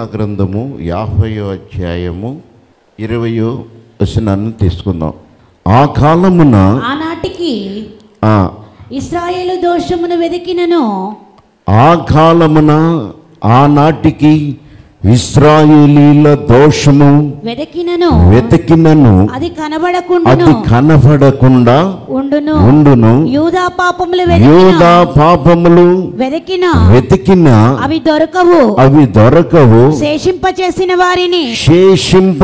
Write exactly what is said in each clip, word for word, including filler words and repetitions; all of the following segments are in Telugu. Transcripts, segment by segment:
గ్రంథము యాభైయో అధ్యాయము ఇరవయో వచనాన్ని తీసుకుందాం. ఆ కాలమున ఆనాటికి ఆ ఇశ్రాయేలు దోషమును వెదికినను ఆ కాలమున ఆనాటికి ఇశ్రాయేలీల దోషము వెదకినను వెతికినను అది కనబడకుండా అది కనబడకుండా ఉండును ఉండును. యూదా పాపములు యూదా పాపములు వెదకిన వెతికిన అవి దొరకవు అవి దొరకవు. శేషింప చేసిన వారిని శేషింప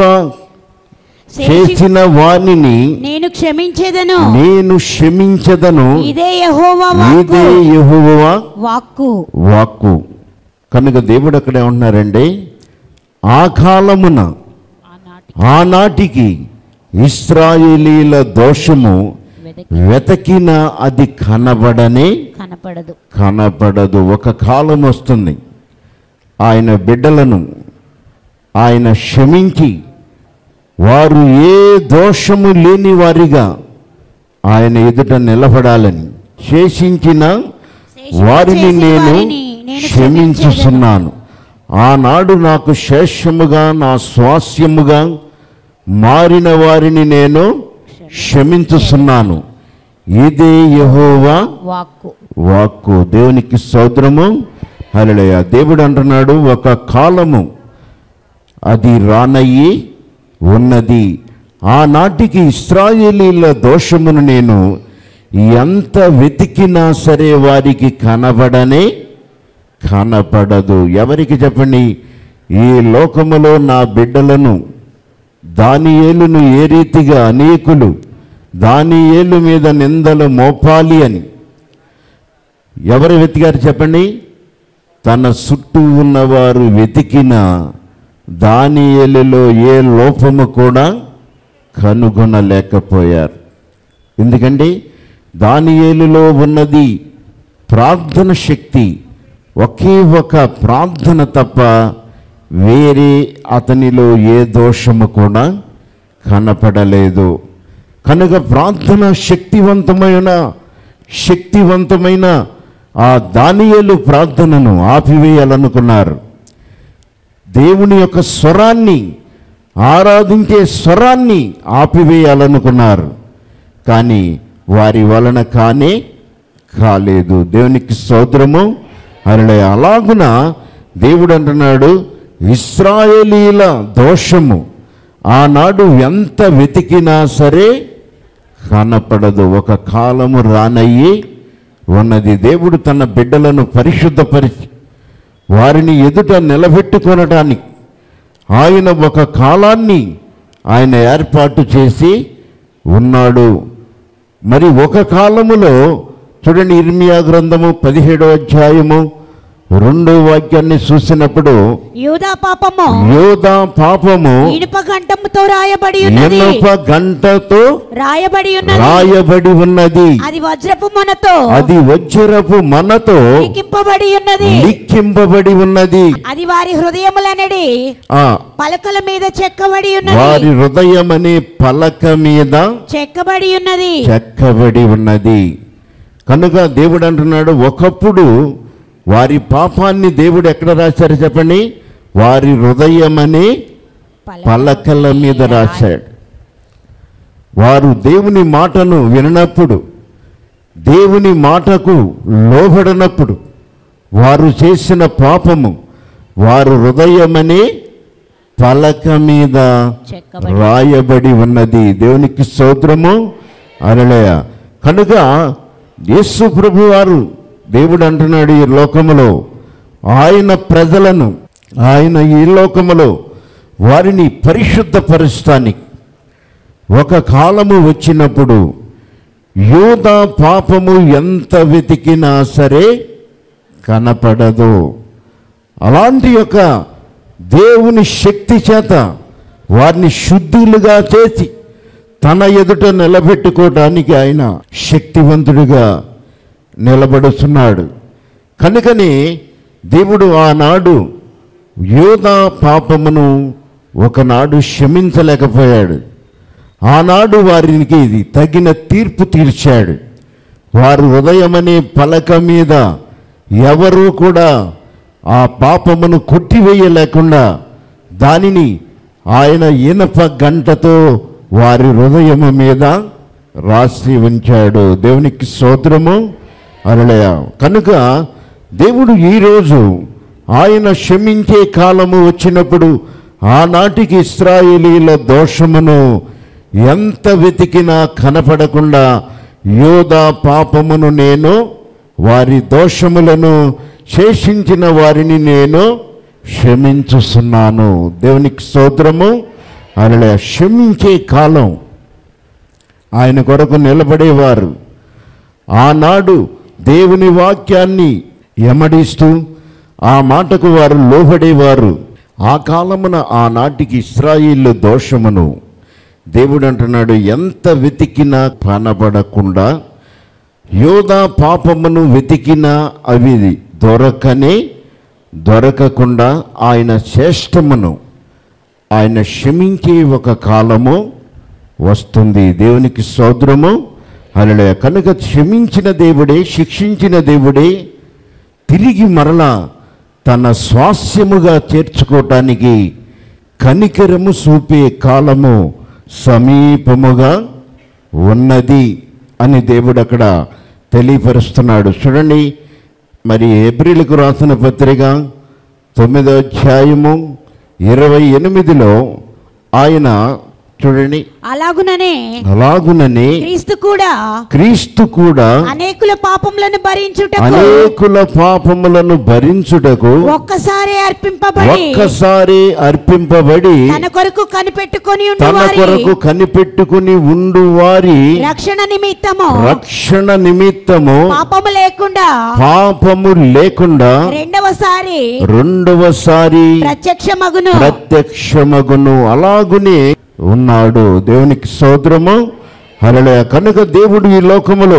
చేసిన వారిని నేను క్షమించేదను నేను క్షమించదను. ఇదే యెహోవా ఇదే యెహోవా వాక్కు వాక్కు. కనుక దేవుడు అక్కడే ఉంటున్నారండి. ఆ కాలమున ఆనాటికి ఇశ్రాయేలీల దోషము వెతకిన అది కనబడనే కనపడదు కనపడదు. ఒక కాలం వస్తుంది ఆయన బిడ్డలను ఆయన క్షమించి వారు ఏ దోషము లేని వారిగా ఆయన ఎదుట నిలబడాలని శేషించిన వారిని నేను క్షమించుతున్నాను. ఆనాడు నాకు శేషముగా నా స్వాస్యముగా మారిన వారిని నేను క్షమించుతున్నాను. ఇదే యెహోవా వాక్కు వాక్కు. దేవునికి స్తోత్రము. హల్లెలూయా. దేవుడు అంటున్నాడు, ఒక కాలము అది రానయ్యి ఉన్నది. ఆనాటికి ఇశ్రాయేలీల దోషమును నేను ఎంత వెతికినా సరే వారికి కనబడనే కనపడదు. ఎవరికి చెప్పండి? ఈ లోకములో నా బిడ్డలను దానియేలును ఏ రీతిగా అనేకులు దానియేలు మీద నిందలు మోపాలి అని ఎవరు వెతికారు చెప్పండి? తన చుట్టూ ఉన్నవారు వెతికిన దానియేలులో ఏ లోపము కూడా కనుగొనలేకపోయారు. ఎందుకంటే దానియేలులో ఉన్నది ప్రార్థన శక్తి. ఒకే ఒక ప్రార్థన తప్ప వేరే అతనిలో ఏ దోషము కూడా కనపడలేదు. కనుక ప్రార్థన శక్తివంతమైన శక్తివంతమైన ఆ దానియేలు ప్రార్థనను ఆపివేయాలనుకున్నారు. దేవుని యొక్క స్వరాన్ని ఆరాధించే స్వరాన్ని ఆపివేయాలనుకున్నారు. కానీ వారి వలన కానే కాలేదు. దేవునికి స్తోత్రము. హల్లెలూయా. అలాగున దేవుడు అంటున్నాడు, ఇశ్రాయేలీల దోషము ఆనాడు ఎంత వెతికినా సరే కనపడదు. ఒక కాలము రానయ్యి ఉన్నది. దేవుడు తన బిడ్డలను పరిశుద్ధపరిచి వారిని ఎదుట నిలబెట్టుకొనటానికి ఆయన ఒక కాలాన్ని ఆయన ఏర్పాటు చేసి ఉన్నాడు. మరి ఒక కాలములో చూడండి, ఇర్మియా గ్రంథము పదిహేడో అధ్యాయము రెండో వాక్యాన్ని చూసినప్పుడు యూదా పాపము యూదా పాపము ఇనుప గంటముతో రాయబడి ఉన్నది. ఇనుప గంటతో రాయబడి ఉన్నది రాయబడి ఉన్నది. అది వజ్రపు మనతో అది వజ్రపు మనతో లిఖింపబడి ఉన్నది లిఖింపబడి ఉన్నది. అది వారి హృదయములనడి ఆ పలకల మీద చెక్కబడి ఉన్నది. వారి హృదయం అనే పలక మీద చెక్కబడి ఉన్నది చెక్కబడి ఉన్నది. కనుక దేవుడు అంటున్నాడు, ఒకప్పుడు వారి పాపాన్ని దేవుడు ఎక్కడ రాశారు చెప్పండి? వారి హృదయం అనే పలకల మీద రాశాడు. వారు దేవుని మాటను విననప్పుడు, దేవుని మాటకు లోబడనప్పుడు వారు చేసిన పాపము వారు హృదయం అనే పలక మీద రాయబడి ఉన్నది. దేవునికి స్తోత్రము. హల్లెలూయా. కనుక యేసు ప్రభు వారు దేవుడు అంటున్నాడు, ఈ లోకములో ఆయన ప్రజలను ఆయన ఈ లోకములో వారిని పరిశుద్ధపరుస్తానికి ఒక కాలము వచ్చినప్పుడు యూదా పాపము ఎంత వెతికినా సరే కనపడదు. అలాంటి యొక్క దేవుని శక్తి చేత వారిని శుద్ధులుగా చేసి తన ఎదుట నిలబెట్టుకోవడానికి ఆయన శక్తివంతుడిగా నిలబడుతున్నాడు. కనుకనే దేవుడు ఆనాడు యూదా పాపమును ఒకనాడు క్షమించలేకపోయాడు. ఆనాడు వారికి తగిన తీర్పు తీర్చాడు. వారు హృదయం అనే పలక మీద ఎవరు కూడా ఆ పాపమును కొట్టివేయలేకుండా దానిని ఆయన ఇనప గంటతో వారి హృదయము మీద రాసి ఉంచాడు. దేవునికి స్తోత్రము. హల్లెలూయా. కనుక దేవుడు ఈరోజు ఆయన క్షమించే కాలము వచ్చినప్పుడు ఆనాటికి ఇశ్రాయేలీల దోషమును ఎంత వెతికినా కనపడకుండా యోధా పాపమును నేను వారి దోషములను శేషించిన వారిని నేను క్షమించుస్తున్నాను. దేవునికి స్తోత్రము. హల్లెలూయా. క్షమించే కాలం. ఆయన కొరకు నిలబడేవారు, ఆనాడు దేవుని వాక్యాన్ని ఎమడిస్తూ ఆ మాటకు వారు లోబడేవారు. ఆ కాలమున ఆనాటికి ఇశ్రాయేలు దోషమును దేవుడు అంటున్నాడు ఎంత వెతికినా కనబడకుండా, యోధా పాపమును వెతికినా అవి దొరకనే దొరకకుండా ఆయన శ్రేష్టమును ఆయన క్షమించే ఒక కాలము వస్తుంది. దేవునికి స్తోత్రము. హల్లెలూయా. కనుక క్షమించిన దేవుడే, శిక్షించిన దేవుడే తిరిగి మరలా తన స్వాస్యముగా చేర్చుకోవటానికి కనికరము చూపే కాలము సమీపముగా ఉన్నది అని దేవుడు అక్కడ తెలియపరుస్తున్నాడు. చూడండి, మరి ఏప్రిల్కు రాసిన పత్రిక తొమ్మిదో అధ్యాయము ఇరవై ఎనిమిదిలో ఆయన చూడండి, అలాగుననే అలాగుననే క్రీస్తు కూడా క్రీస్తు కూడా అనేకుల పాపములను భరించుటకు అనేకుల పాపములను భరించుటకు ఒక్కసారి అర్పింపబడి ఒక్కసారి అర్పింపబడి తన కొరకు కనిపెట్టుకొని తన కొరకు కనిపెట్టుకుని ఉండు వారి రక్షణ నిమిత్తము రక్షణ నిమిత్తము పాపము లేకుండా పాపము లేకుండా రెండవసారి రెండవసారి ప్రత్యక్షమగును ప్రత్యక్షమగును అలాగునే ఉన్నాడు. దేవునికి స్తోత్రము. హల్లెలూయా. కనుక దేవుడు ఈ లోకములో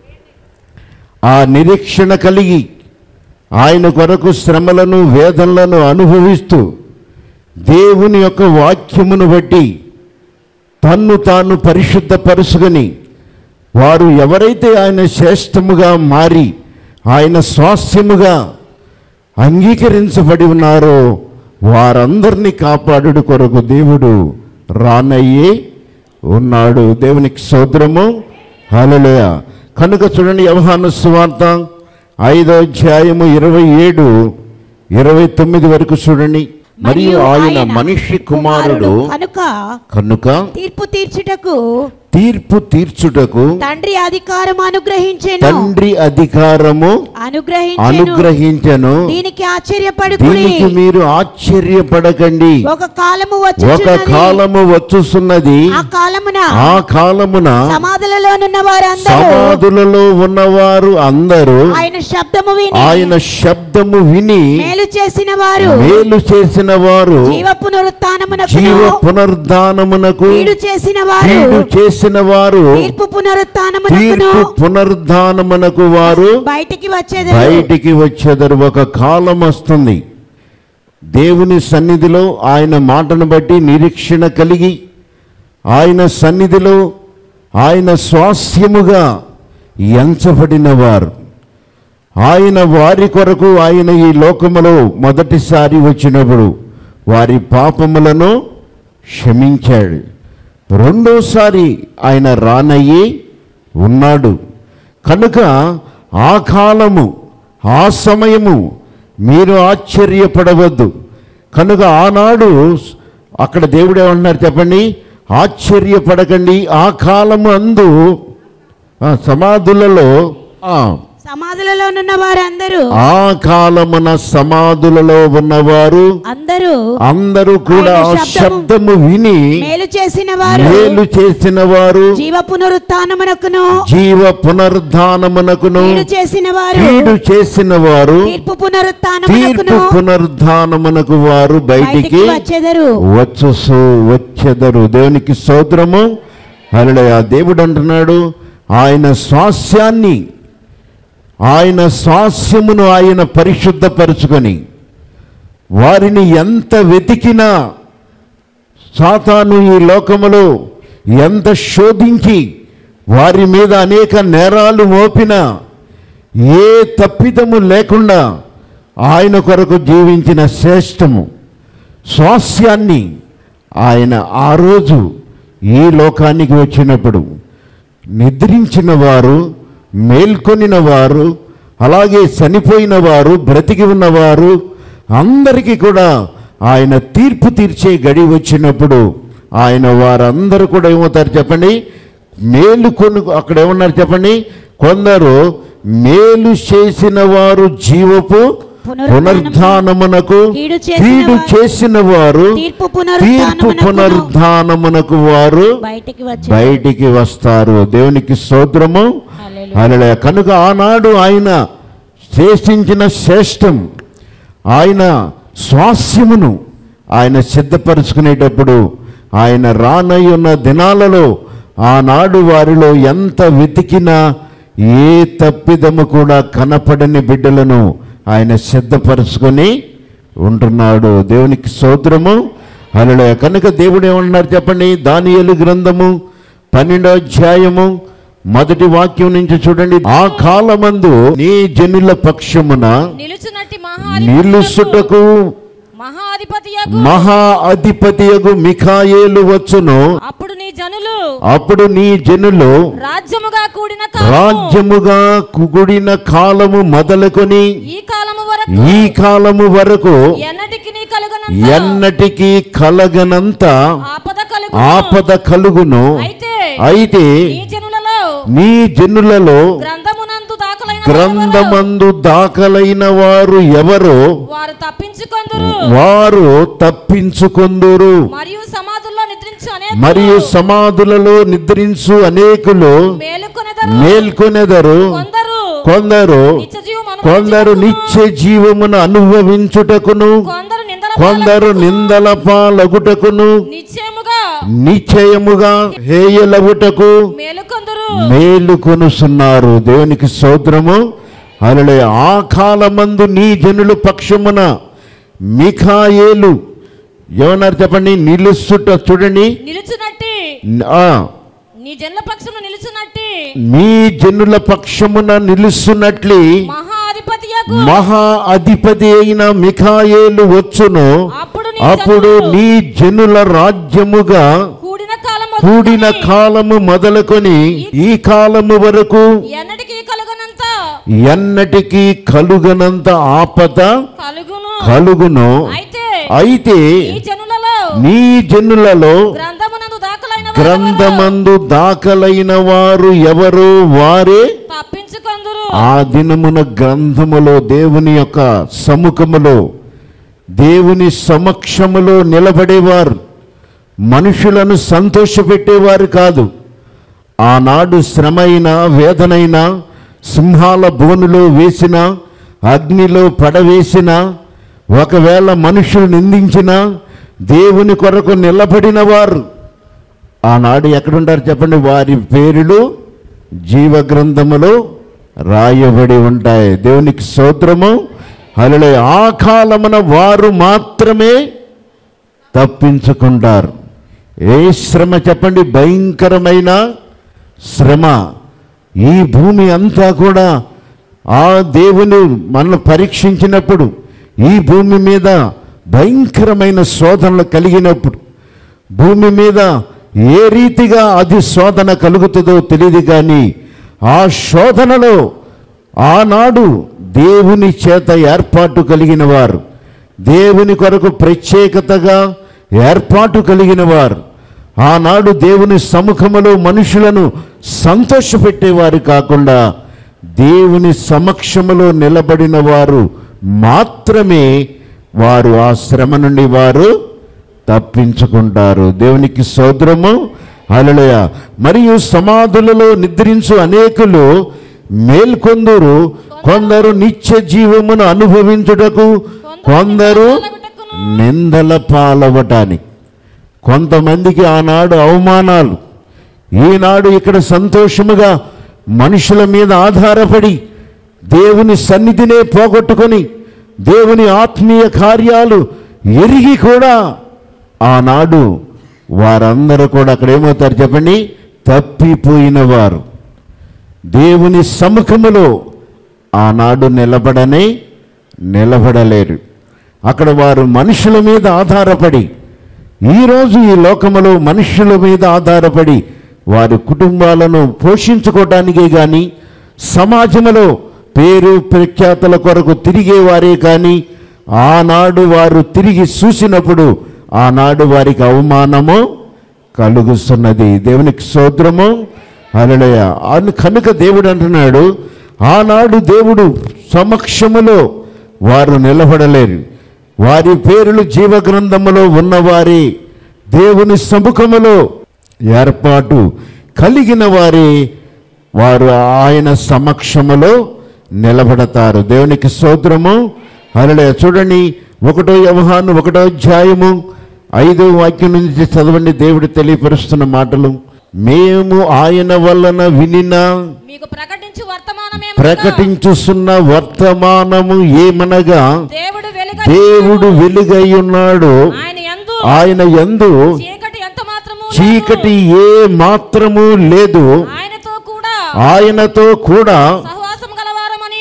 ఆ నిరీక్షణ కలిగి ఆయన కొరకు శ్రమలను వేదనలను అనుభవిస్తూ దేవుని యొక్క వాక్యమును బట్టి తన్ను తాను పరిశుద్ధపరుచుకొని వారు ఎవరైతే ఆయన శ్రేష్టముగా మారి ఆయన స్వాస్థ్యముగా అంగీకరించబడి ఉన్నారో వారందరినీ కాపాడుడు కొరకు దేవుడు రానయ్యే ఉన్నాడు. దేవునికి స్తోత్రము. హల్లెలూయా. కనుక చూడండి, యోహాను సువార్త ఐదో అధ్యాయము ఇరవై ఏడు ఇరవై తొమ్మిది వరకు చూడండి. మరియు ఆయన మనిషి కుమారుడు కనుక కనుక తీర్పు తీర్చుటకు తీర్పు తీర్చుటకు తండ్రి అధికారం అనుగ్రహించెను తండ్రి అధికారము అనుగ్రహించెను అనుగ్రహించెను దీనికి ఆశ్చర్యపడుకుడి. దీనికి మీరు ఆశ్చర్యపడకండి. ఒక కాలము ఒక వచ్చుచున్నది, కాలము వచ్చుచున్నది, ఆ కాలమున ఆ కాలమున సమాధులలోనున్న వారందరూ సమాధులలో ఉన్నవారు అందరూ ఆయన శబ్దము విని ఆయన శబ్దము విని మేలు చేసిన వారు మేలు చేసిన వారు జీవ పునరుత్థానమునకు జీవ పునరుద్ధానమునకు కీడు చేసిన వారు కీడు చేసిన వారు తీర్పు పునరుత్థానమునకు తీర్పు పునరుద్ధానమునకు వారు బయటికి వచ్చేదరు. బయటికి వచ్చేదరు. ఒక కాలం వస్తుంది దేవుని సన్నిధిలో ఆయన మాటను బట్టి నిరీక్షణ కలిగి ఆయన సన్నిధిలో ఆయన స్వాస్యముగా ఎంచబడిన వారు, ఆయన వారి కొరకు ఆయన ఈ లోకములో మొదటిసారి వచ్చినప్పుడు వారి పాపములను క్షమించాడు. రెండోసారి ఆయన రానయ్యి ఉన్నాడు. కనుక ఆ కాలము ఆ సమయము మీరు ఆశ్చర్యపడవద్దు. కనుక ఆనాడు అక్కడ దేవుడు ఏమంటున్నారు చెప్పండి, ఆశ్చర్యపడకండి. ఆ కాలము అందు సమాధులలో సమాధులలోనున్న వారందరూ ఆ కాలమున సమాధులలో ఉన్నవారు అందరూ అందరూ కూడా శబ్దము విని మేలు చేసిన వారు మేలు చేసిన వారు జీవ పునరుత్థానమునకును జీవ పునరుద్ధానమునకును కీడు చేసిన వారు కీడు చేసిన వారు తీర్పు పునరుత్థానమునకును తీర్పు పునరుద్ధానమునకు వారు బయటికి వచ్చెదరు వచ్చు వచ్చెదరు. దేవునికి స్తోత్రము. హల్లెలూయా. దేవుడు అంటున్నాడు ఆయన స్వాస్యాన్ని ఆయన స్వాస్యమును ఆయన పరిశుద్ధపరుచుకొని వారిని ఎంత వెతికినా సాతాను ఈ లోకములో ఎంత శోధించి వారి మీద అనేక నేరాలు మోపినా ఏ తప్పిదము లేకుండా ఆయన కొరకు జీవించిన శ్రేష్టము స్వాస్యాన్ని ఆయన ఆ రోజు ఈ లోకానికి వచ్చినప్పుడు నిద్రించిన వారు, మేల్కొనిన వారు, అలాగే చనిపోయిన వారు, బ్రతికి ఉన్నవారు అందరికీ కూడా ఆయన తీర్పు తీర్చే గడి వచ్చినప్పుడు ఆయన వారందరూ కూడా ఏమవుతారు చెప్పండి? మేలుకొని అక్కడ ఏమన్నారు చెప్పండి? కొందరు మేలు చేసిన వారు జీవపు పునరుద్ధానమునకు, కీడు చేసిన వారు తీర్పు పునరుద్ధానమునకు వారు బయటికి వస్తారు. దేవునికి స్తోత్రము. హల్లెలూయా. కనుక ఆనాడు ఆయన చేసించిన శ్రేష్టం, ఆయన స్వాస్యమును ఆయన సిద్ధపరుచుకునేటప్పుడు ఆయన రానయ్యున్న దినాలలో ఆనాడు వారిలో ఎంత వెతికినా ఏ తప్పిదము కూడా కనపడని బిడ్డలను ఆయన సిద్ధపరుచుకొని ఉంటున్నాడు. దేవునికి స్తోత్రము. హల్లెలూయా. కనుక దేవుడు ఏమన్నారు చెప్పండి? దానియేలు గ్రంథము పన్నెండో అధ్యాయము మొదటి వాక్యం నుంచి చూడండి. ఆ కాలమందు నీ జనుల పక్షమున నిలుసుటకు మహా అధిపతియగు మిఖాయేలు వచ్చును. అప్పుడు నీ జనులు అప్పుడు నీ జనులు రాజ్యముగా కూడిన రాజ్యముగా కూడిన కాలము మొదలుకొని ఈ కాలము వరకు ఈ కాలము వరకు ఎన్నటికి కలుగనంత ఎన్నటికి కలగనంత ఆపద కలుగును ఆపద కలుగును. అయితే అయితే నీ జనులలో నీ జనులలో గ్రంథమునందు దాఖలైన గ్రంథమందు దాఖలైన వారు ఎవరు? వారు తప్పించుకొందురు వారు తప్పించుకొందురు. మరియు సమాధుల్లో నిద్రించు అనేకులు మరియు సమాధులలో నిద్రించు అనేకులు మేలుకొనెదరు మేల్కొనెదరు. కొందరు కొందరు నిత్యజీవమును కొందరు నిత్య జీవమును అనుభవించుటకును, కొందరు నిందల కొందరు నిందల పాలగుటకును, నిశ్చయముగా నిశ్చయముగా హేయలగుటకు మేలుకొందురు మేలుకొనుచున్నారు. దేవునికి స్తోత్రము. హల్లెలూయా. ఆ కాలమందు నీ జనుల పక్షమున మిఖాయేలు ఏమన్నారు చెప్పండి? నిలుచుట. చూడండి, నిలుచునట్టి ఆ నీ జనుల పక్షమున నిలుచునట్టి నీ జనుల పక్షమున నిలుస్తున్నట్లి మహా అధిపతియగు మహా అధిపతి అయిన మిఖాయేలు వచ్చును. అప్పుడు నీ అప్పుడు జనులు నీ జనుల రాజ్యముగా కూడిన కాలము కూడిన కాలము మొదలుకొని ఈ కాలము వరకు ఎన్నటికి కలుగనంత ఎన్నటికి కలుగనంత ఆపద కలుగును కలుగును. అయితే అయితే ఈ జనులలో నీ జనులలో గ్రంథమునందు దాఖలైన గ్రంథమందు దాఖలైన వారు ఎవరు? వారే తప్పించుకొందురు. ఆ దినమున గ్రంథములో దేవుని యొక్క సముఖములో దేవుని సమక్షములో నిలబడేవారు, మనుషులను సంతోషపెట్టేవారు కాదు. ఆనాడు శ్రమైనా వేదనైనా సింహాల బోనులో వేసిన, అగ్నిలో పడవేసిన, ఒకవేళ మనుషులు నిందించిన దేవుని కొరకు నిలబడిన వారు ఆనాడు ఎక్కడుంటారు చెప్పండి? వారి పేర్లు జీవ గ్రంథములో రాయబడి ఉంటాయి. దేవునికి స్తోత్రము. హల్లెలూయా. ఆ కాలమున వారు మాత్రమే తప్పించుకుంటారు. ఏ శ్రమ చెప్పండి? భయంకరమైన శ్రమ. ఈ భూమి అంతా కూడా ఆ దేవుని మనల్ని పరీక్షించినప్పుడు, ఈ భూమి మీద భయంకరమైన శోధనలు కలిగినప్పుడు, భూమి మీద ఏ రీతిగా అది శోధన కలుగుతుందో తెలియదు, కానీ ఆ శోధనలో ఆనాడు దేవుని చేత ఏర్పాటు కలిగిన వారు, దేవుని కొరకు ప్రత్యేకతగా ఏర్పాటు కలిగిన వారు, ఆనాడు దేవుని సముఖములో మనుషులను సంతోషపెట్టేవారు కాకుండా దేవుని సమక్షములో నిలబడిన వారు మాత్రమే వారు ఆ శ్రమ నుండి వారు తప్పించుకుంటారు. దేవునికి స్తోత్రము. హల్లెలూయా. మరియు సమాధులలో నిద్రించు అనేకులు మేల్కొందురు. కొందరు నిత్య జీవమును అనుభవించుటకు, కొందరు నిందల పాలవటానికి. కొంతమందికి ఆనాడు అవమానాలు, ఈనాడు ఇక్కడ సంతోషముగా మనుషుల మీద ఆధారపడి దేవుని సన్నిధినే పోగొట్టుకొని దేవుని ఆత్మీయ కార్యాలు ఎరిగి కూడా ఆనాడు వారందరూ కూడా అక్కడ ఏమవుతారు చెప్పండి? తప్పిపోయిన వారు. దేవుని సముఖములో ఆనాడు నిలబడనే నిలబడలేరు. అక్కడ వారు మనుషుల మీద ఆధారపడి, ఈరోజు ఈ లోకములో మనుషుల మీద ఆధారపడి వారి కుటుంబాలను పోషించుకోవటానికే కానీ, సమాజంలో పేరు ప్రఖ్యాతుల కొరకు తిరిగేవారే కానీ, ఆనాడు వారు తిరిగి చూసినప్పుడు ఆనాడు వారికి అవమానము కలుగుతున్నది. దేవునికి స్తోత్రము. హల్లెలూయా. అను కనుక దేవుడు అంటున్నాడు, ఆనాడు దేవుడు సమక్షములో వారు నిలబడలేరు. వారి పేర్లు జీవగ్రంథములో ఉన్నవారే, దేవుని సముఖములో ఏర్పాటు కలిగిన వారే వారు ఆయన సమక్షములో నిలబడతారు. దేవునికి స్తోత్రము. హల్లెలూయా. చూడండి, ఒకటో యోహాను ఒకటో అధ్యాయము ఐదో వాక్యం నుంచి చదవండి. దేవుడు తెలియపరుస్తున్న మాటలు, మేము ఆయన వలన వినిన మీకు ప్రకటించు వర్తమానమే ప్రకటించుస్తున్న వర్తమానము ఏమనగా, దేవుడు వెలుగై దేవుడు వెలుగై ఉన్నాడు, ఆయన యందు ఆయన యందు చీకటి ఎంత మాత్రము చీకటి ఏ మాత్రము లేదు, ఆయనతో కూడా ఆయనతో కూడా సహవాసం గలవారమని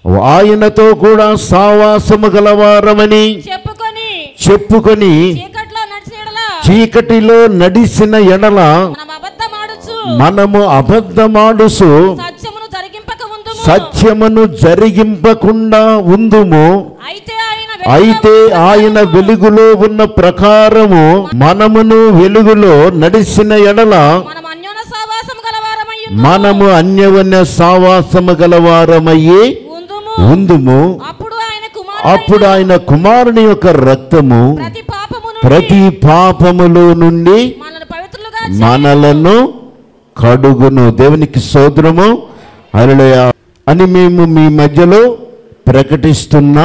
ఆయనతో కూడా సావాసము గలవారమని చెప్పుకొని చెప్పుకొని చీకట్లో నడిచిన యెడల చీకటిలో నడిసిన ఎడల మనం అబద్ధమాడుచు మనము అబద్ధమాడుసు సత్యమును జరిగింపక ఉందుము. సత్యమును జరిగింపకుండా ఉందుము. అయితే ఆయన అయితే ఆయన వెలుగులో ఉన్న ప్రకారము మనమును వెలుగులో నడిచిన ఎడల మనం అన్యోన్య సహవాసం గలవారమై మనము అన్యవన్య సావాసము గలవారమయ్యి ఉందుము. ఉందుము. అప్పుడు ఆయన కుమారుడైన అప్పుడు ఆయన కుమారుని యొక్క రక్తము ప్రతి పాపము నుండి ప్రతి పాపములో నుండి మనల్ని పవిత్రులుగా మనలను కడుగును. దేవునికి స్తోత్రము. హల్లెలూయా. అని మేము మీ మధ్యలో ప్రకటిస్తున్న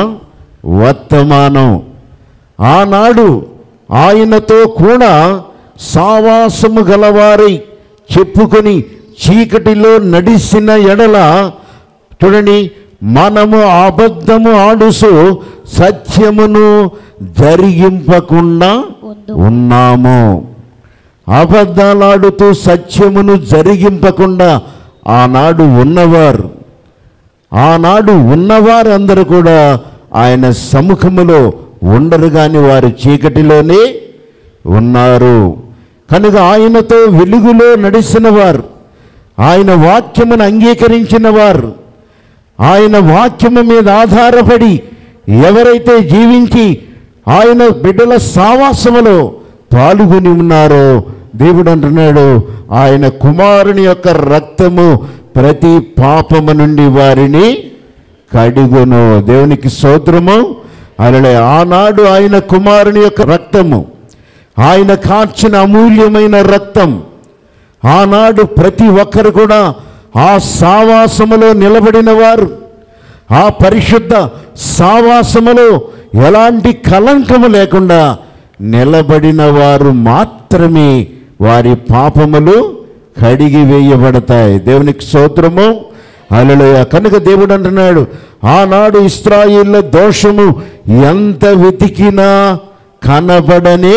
వర్తమానం, ఆనాడు ఆయనతో కూడా సావాసము గలవారై చెప్పుకొని చీకటిలో నడిసిన ఎడల, చూడండి, మనము అబద్ధము ఆడుసు సత్యమును జరిగింపకుండా ఉన్నాము. అబద్ధాలాడుతూ సత్యమును జరిగింపకుండా ఆనాడు ఉన్నవారు ఆనాడు ఉన్నవారు అందరూ కూడా ఆయన సముఖములో ఉండరు, కానీ వారు చీకటిలోనే ఉన్నారు. కనుక ఆయనతో వెలుగులో నడిచిన వారు, ఆయన వాక్యమును అంగీకరించిన వారు, ఆయన వాక్యము మీద ఆధారపడి ఎవరైతే జీవించి ఆయన బిడ్డల సావాసములో పాల్గొని ఉన్నారో, దేవుడు అంటున్నాడు, ఆయన కుమారుని యొక్క రక్తము ప్రతి పాపము నుండి వారిని కడుగును. దేవునికి స్తోత్రము. అలలే ఆనాడు ఆయన కుమారుని యొక్క రక్తము, ఆయన కార్చిన అమూల్యమైన రక్తం, ఆనాడు ప్రతి ఒక్కరు కూడా ఆ సావాసములో నిలబడిన వారు, ఆ పరిశుద్ధ సావాసములో ఎలాంటి కలంకము లేకుండా నిలబడిన వారు మాత్రమే వారి పాపములు కడిగి వేయబడతాయి. దేవునికి స్తోత్రము. హల్లెలూయా. కనుక దేవుడు అంటున్నాడు, ఆనాడు ఇశ్రాయేలు దోషము ఎంత వెతికినా కనబడనే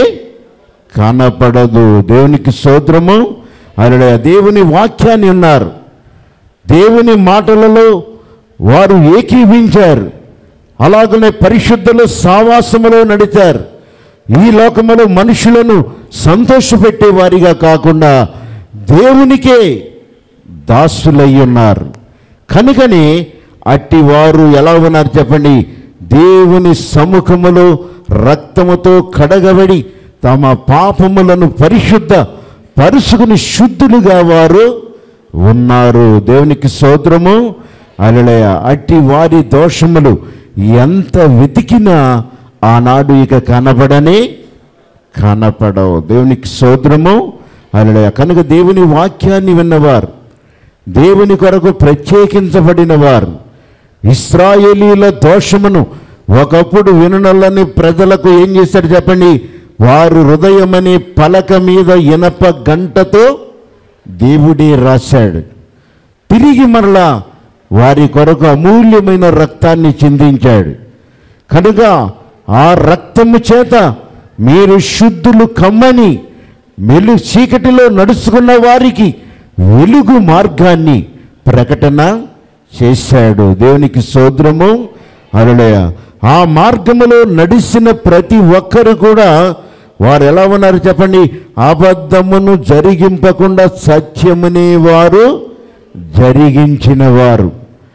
కనపడదు. దేవునికి స్తోత్రము. హల్లెలూయా. దేవుని వాక్యాన్ని ఉన్నారు, దేవుని మాటలలో వారు ఏకీభించారు, అలాగనే పరిశుద్ధులు సావాసములో నడిచారు. ఈ లోకములో మనుషులను సంతోషపెట్టే వారిగా కాకుండా దేవునికే దాసులై ఉన్నారు. కనుకని అట్టి వారు ఎలా ఉన్నారు చెప్పండి? దేవుని సముఖములో రక్తముతో కడగబడి తమ పాపములను పరిశుద్ధ పరుసుకుని శుద్ధులుగా వారు ఉన్నారు. దేవునికి స్తోత్రము. హల్లెలూయా. అట్టి వారి దోషములు ఎంత వెతికినా ఆనాడు ఇక కనబడనే కనపడవు. దేవునికి స్తోత్రము. హల్లెలూయా. కనుక దేవుని వాక్యాన్ని విన్నవారు, దేవుని కొరకు ప్రత్యేకించబడిన వారు, ఇశ్రాయేలీల దోషమును ఒకప్పుడు విననొల్లని ప్రజలకు ఏం చేశాడు చెప్పండి? వారు హృదయమనే పలక మీద ఇనప గంటతో దేవుడే రాశాడు. తిరిగి మరలా వారి కొరకు అమూల్యమైన రక్తాన్ని చిందించాడు. కనుక ఆ రక్తము చేత మీరు శుద్ధులు కమ్మని మెలు చీకటిలో నడుచుకున్న వారికి వెలుగు మార్గాన్ని ప్రకటన చేశాడు. దేవునికి స్తోత్రము. హల్లెలూయా. ఆ మార్గములో నడిచిన ప్రతి ఒక్కరు కూడా వారు ఎలా ఉన్నారు చెప్పండి? అబద్ధమును జరిగింపకుండా సత్యమునే వారు జరిగించిన వారు,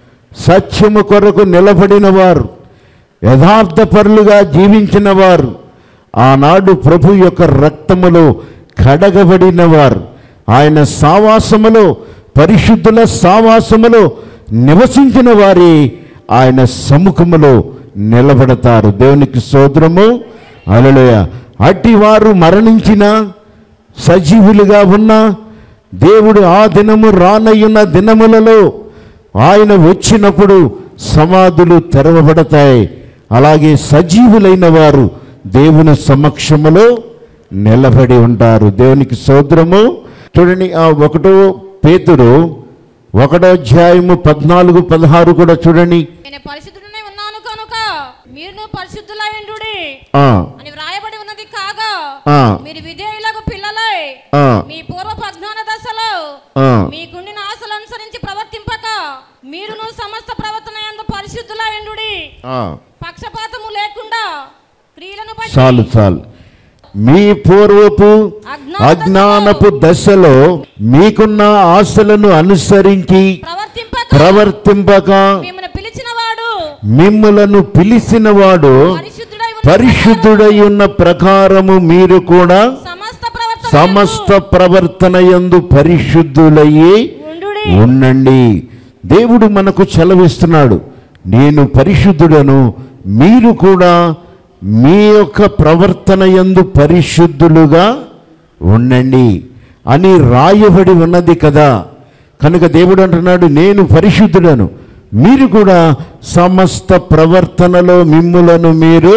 సత్యము కొరకు నిలబడిన వారు, యథార్థపరులుగా జీవించిన వారు, ఆనాడు ప్రభు యొక్క రక్తములో కడగబడిన వారు, ఆయన సావాసములో, పరిశుద్ధుల సావాసములో నివసించిన వారి ఆయన సముఖములో నిలబడతారు. దేవునికి స్తోత్రము, హల్లెలూయా. అట్టి వారు మరణించిన సజీవులుగా ఉన్న దేవుడు ఆ దినము రానయ్యున్న దినములలో ఆయన వచ్చినప్పుడు సమాధులు తెరవబడతాయి. అలాగే సజీవులైన వారు దేవుని సమక్షములో నిలబడి ఉంటారు. దేవునికి స్తోత్రము. చూడండి, ఆ ఒకటో పేతురు ఒకటో అధ్యాయము పద్నాలుగు పదహారు కూడా చూడండి. నేను పరిశుద్ధుడనే ఉన్నాను కనుక మీరు పరిశుద్ధులైండుడి ఆ అని వ్రాయబడి ఉన్నది కాగా ఆ మీరు విధేయులకు పిల్లలై ఆ మీ పూర్వపు అజ్ఞాన దశలో ఆ మీకుండిన ఆశలు అనుసరించి ప్రవర్తింపక మీరును సమస్త ప్రవర్తన యందు పరిశుద్ధులైండుడి. ఆ పక్షపాతము లేకుండా క్రియలను బట్టి చాలు చాలు. మీ పూర్వపు అజ్ఞానపు దశలో మీకున్న ఆశలను అనుసరించి ప్రవర్తింపక ప్రవర్తింపక మిమ్మల్ని పిలిచిన వాడు మిమ్ములను పిలిచిన వాడు పరిశుద్ధుడై ఉన్న పరిశుద్ధుడై ఉన్న ప్రకారము మీరు కూడా సమస్త ప్రవర్తన సమస్త ప్రవర్తన యందు పరిశుద్ధులయ్యి ఉండుడి. ఉండండి. దేవుడు మనకు సెలవిస్తున్నాడు, నేను పరిశుద్ధుడను, మీరు కూడా మీ యొక్క ప్రవర్తన యందు పరిశుద్ధులుగా ఉండండి అని రాయబడి ఉన్నది కదా. కనుక దేవుడు అంటున్నాడు, నేను పరిశుద్ధుడను, మీరు కూడా సమస్త ప్రవర్తనలో మిమ్ములను మీరు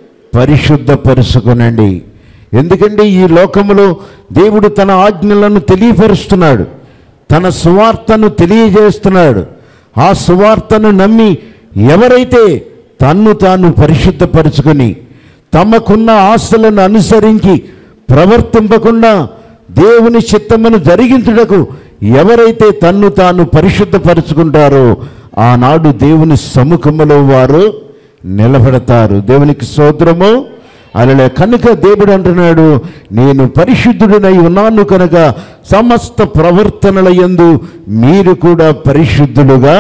పరిశుద్ధపరుచుకునండి. ఎందుకంటే ఈ లోకములో దేవుడు తన ఆజ్ఞలను తెలియపరుస్తున్నాడు, తన సువార్తను తెలియజేస్తున్నాడు. ఆ సువార్తను నమ్మి ఎవరైతే తన్ను తాను పరిశుద్ధపరుచుకొని తమకున్న ఆశలను అనుసరించి ప్రవర్తింపకుండా దేవుని చిత్తమును జరిగించుటకు ఎవరైతే తన్ను తాను పరిశుద్ధపరుచుకుంటారో ఆనాడు దేవుని సముఖములో వారు నిలబడతారు. దేవునికి స్తోత్రము, అలా కనుక దేవుడు అంటున్నాడు, నేను పరిశుద్ధుడినై ఉన్నాను కనుక సమస్త ప్రవర్తనల యందు మీరు కూడా పరిశుద్ధులుగా.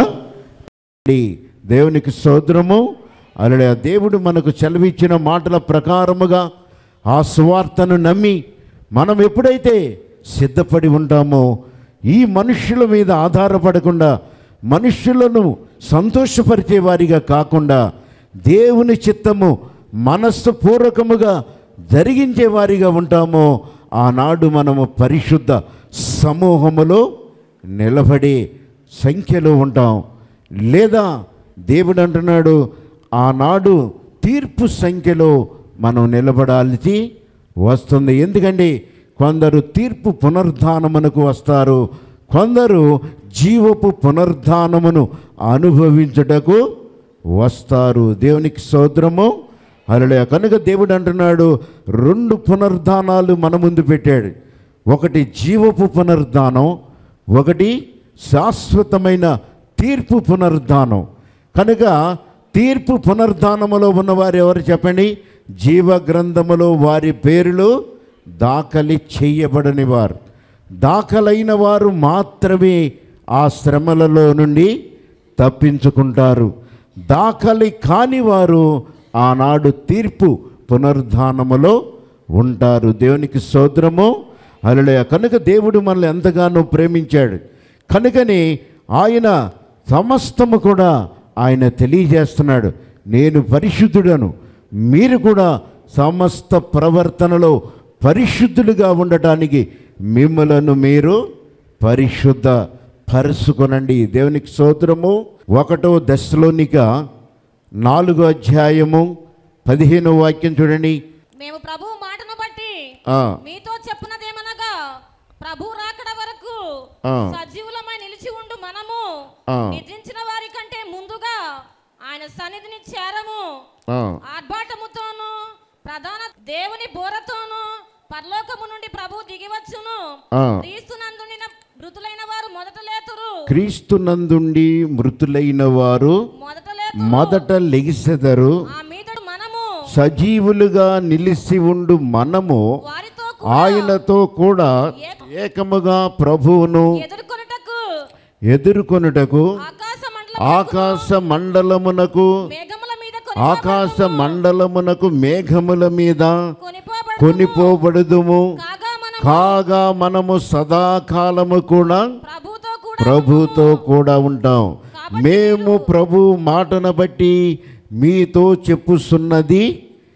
దేవునికి స్తోత్రము. అలా దేవుడు మనకు సెలవిచ్చిన మాటల ప్రకారముగా ఆ సువార్తను నమ్మి మనం ఎప్పుడైతే సిద్ధపడి ఉంటామో ఈ మనుష్యుల మీద ఆధారపడకుండా, మనుష్యులను సంతోషపరిచే వారిగా కాకుండా దేవుని చిత్తము మనస్సు పూర్వకముగా జరిగించే వారిగా ఉంటామో ఆనాడు మనము పరిశుద్ధ సమూహములో నిలబడే సంఖ్యలో ఉంటాం. లేదా దేవుడు అంటున్నాడు, ఆనాడు తీర్పు సంఖ్యలో మనం నిలబడాల్సి వస్తుంది. ఎందుకంటే కొందరు తీర్పు పునరుద్ధానమునకు వస్తారు, కొందరు జీవపు పునరుద్ధానమును అనుభవించుటకు వస్తారు. దేవునికి స్తోత్రము, హల్లెలూయా. కనుక దేవుడు అంటున్నాడు, రెండు పునరుద్ధానాలు మన ముందు పెట్టాడు. ఒకటి జీవపు పునరుద్ధానం, ఒకటి శాశ్వతమైన తీర్పు పునరుద్ధానం. కనుక తీర్పు పునరుద్ధానములో ఉన్నవారు ఎవరు చెప్పండి? జీవ గ్రంథములో వారి పేర్లు దాఖలి చేయబడని వారు, దాఖలైన వారు మాత్రమే ఆ శ్రమలలో నుండి తప్పించుకుంటారు. దాఖలి కాని వారు ఆనాడు తీర్పు పునరుద్ధానములో ఉంటారు. దేవునికి స్తోత్రము, హల్లెలూయా. కనుక దేవుడు మనల్ని ఎంతగానో ప్రేమించాడు. కనుకని ఆయన సమస్తము కూడా ఆయన తెలియజేస్తున్నాడు, నేను పరిశుద్ధుడను, మీరు కూడా సమస్త ప్రవర్తనలో పరిశుద్ధులుగా ఉండటానికి మిమ్మలను మీరు పరిశుద్ధ పరుచుకొనండి. దేవునికి స్తోత్రము. ఒకటో దశలోనిక నాలుగో అధ్యాయము పదిహేనో వాక్యం చూడండి. మేము ప్రభువు మాటను బట్టి ఆ మీతో చెప్పునదేమనగా ప్రభు రాకడ వరకు ఆ. సజీవులమై నిలిచి ఉండు మనము ఆ. నిద్రించిన వారి కంటే ముందుగా ఆయన సన్నిధిని చేరము. ఆ ఆర్భాటముతోను ప్రధాన దేవుని బోరతోను పరలోకము నుండి ప్రభు దిగివచ్చును. ఆ. క్రీస్తునందుండిన మృతులైన వారు మొదట లేతురు క్రీస్తునందుండి మృతులైన వారు మొదట లేతురు మొదట మొదట లెగిసెదరు. ఆ మీదట మనము సజీవులుగా నిలిచి ఉండు మనము వారితో ఆయనతో కూడా ఏకముగా ప్రభువును ఎదుర్కొనుటకు ఎదుర్కొనుటకు ఆకాశ మండలం ఆకాశ మండలమునకు మేఘముల మీద ఆకాశ మండలమునకు మేఘముల మీద కొనిపోబడు కొనిపోబడుదుము. కాగా మనం కాగా మనము సదాకాలము కూడా ప్రభుతో కూడా ప్రభుతో కూడా ఉంటాం. మేము ప్రభు మాటను బట్టి మీతో చెప్పుచున్నది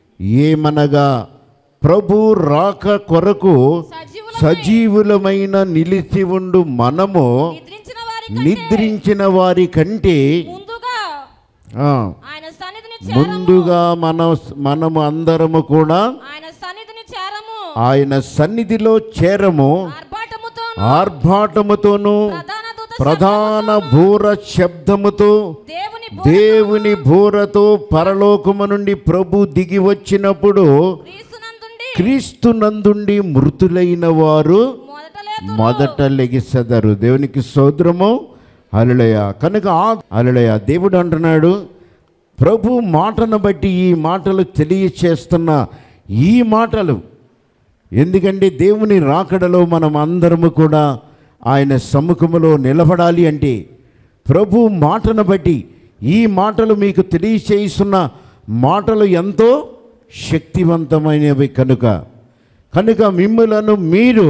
ఏమనగా, ప్రభు రాక కొరకు సజీవుల సజీవులమైన నిలిచి ఉండు మనము నిద్రించిన వారి నిద్రించిన వారి కంటే ముందుగా ఆ, ఆయన సన్నిధిని ముందుగా మన మనము అందరము కూడా ఆయన సన్నిధిని చేరము. ఆయన సన్నిధిలో చేరము. ఆర్భాటముతో ఆర్భాటముతోను ప్రధాన దూత ప్రధాన బూర శబ్దముతో దేవుని దేవుని బూరతో పరలోకము నుండి ప్రభు దిగి వచ్చినప్పుడు క్రీస్తునందుండి క్రీస్తునందుండి మృతులైన వారు మొదట లేదు మొదట లెగిసెదరు. దేవునికి స్తోత్రము. హల్లెలూయా. కనుక ఆ హల్లెలూయా దేవుడు అంటున్నాడు, ప్రభు మాటను బట్టి ఈ మాటలు తెలియచేస్తున్న ఈ మాటలు, ఎందుకంటే దేవుని రాకడలో మనం అందరము కూడా ఆయన సముఖములో నిలబడాలి అంటే ప్రభు మాటను బట్టి ఈ మాటలు మీకు తెలియచేస్తున్న మాటలు ఎంతో శక్తివంతమైనవి కనుక కనుక మిమ్ములను మీరు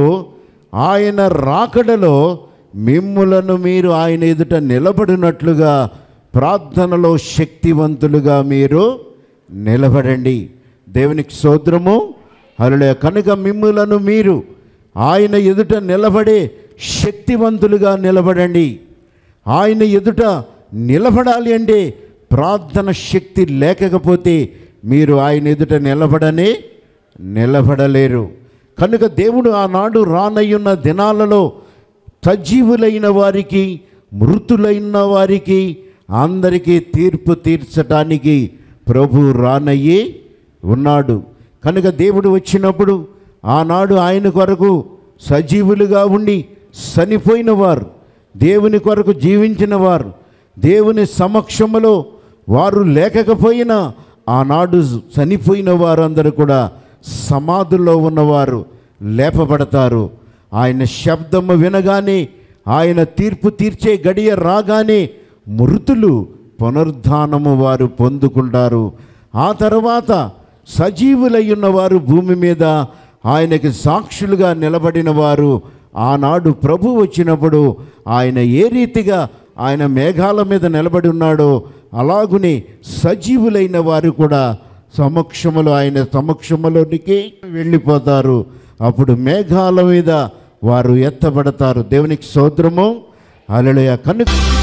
ఆయన రాకడలో మిమ్ములను మీరు ఆయన ఎదుట నిలబడినట్లుగా ప్రార్థనలో శక్తివంతులుగా మీరు నిలబడండి. దేవునికి స్తోత్రము. హల్లెలూయా. కనుక మిమ్ములను మీరు ఆయన ఎదుట నిలబడే శక్తివంతులుగా నిలబడండి. ఆయన ఎదుట నిలబడాలి అంటే ప్రార్థన శక్తి లేకపోతే మీరు ఆయన ఎదుట నిలబడనే నిలబడలేరు. కనుక దేవుడు ఆనాడు రానయ్యున్న దినాలలో సజీవులైన వారికి మృతులైన వారికి అందరికీ తీర్పు తీర్చడానికి ప్రభు రానయ్యి ఉన్నాడు. కనుక దేవుడు వచ్చినప్పుడు ఆనాడు ఆయన కొరకు సజీవులుగా ఉండి చనిపోయిన వారు, దేవుని కొరకు జీవించిన వారు, దేవుని సమక్షములో వారు లేకపోయినా ఆనాడు చనిపోయిన వారందరూ కూడా సమాధుల్లో ఉన్నవారు లేపబడతారు. ఆయన శబ్దము వినగానే, ఆయన తీర్పు తీర్చే గడియ రాగానే మృతులు పునరుద్ధానము వారు పొందుకుంటారు. ఆ తర్వాత సజీవులై ఉన్నవారు భూమి మీద ఆయనకి సాక్షులుగా నిలబడిన వారు ఆనాడు ప్రభు వచ్చినప్పుడు ఆయన ఏ రీతిగా ఆయన మేఘాల మీద నిలబడి ఉన్నాడో అలాగునే సజీవులైన వారు కూడా సమక్షములో ఆయన సమక్షములోనికి వెళ్ళిపోతారు. అప్పుడు మేఘాల మీద వారు ఎత్తబడతారు. దేవునికి స్తోత్రము. హల్లెలూయా. కనుక